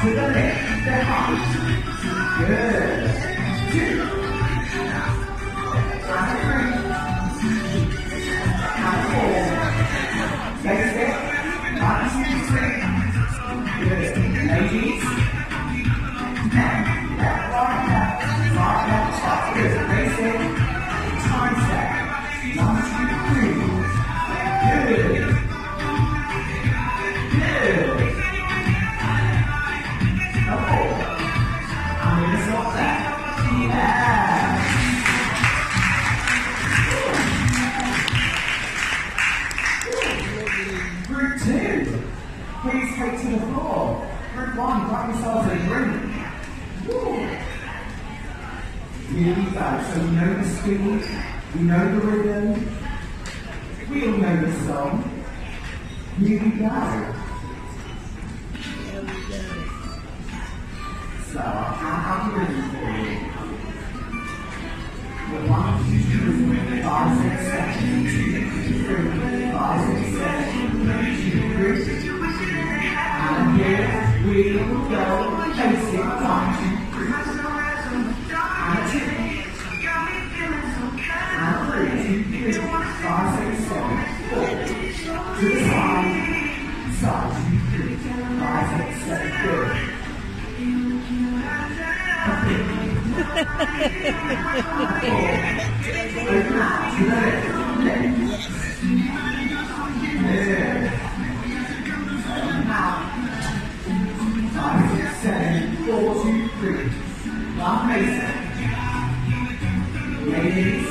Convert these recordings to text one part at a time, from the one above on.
to the left, step up. Good. 2. And 3. And 4. Next step. 1, 2, 3. Good. Ladies. Left, right, left, up. Good. Next step. Time step. 1, 2, 3. Good. Good. A 4. I'm going to stop that. Yeah. Group 2. Please take to the floor. Group 1, grab yourselves a drink. Here we go. So we know the speed, we know the rhythm, we all know the song. Here we go. So I'll count out the rhythm for you. With 1, 2, 3, 5, 6, 7, 2, 3, 5, 6, 7, 2, 3. And here we go. Basic 1, 2, 3. And 2. And 3, 2, 3, 5, 6, 7, 4. To the side, 2, 3, 5, 6, 7, good. Open out to the left, left. Good. Open out. 5, 6, 7, 4, 2, 3. One basic. Ladies.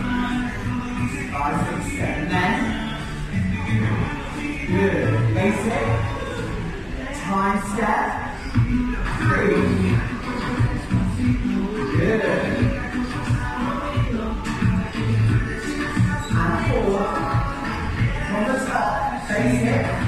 5, 6, 7, men. Good. Basic. Time step. 3. Good. And 4. From the top. Basic.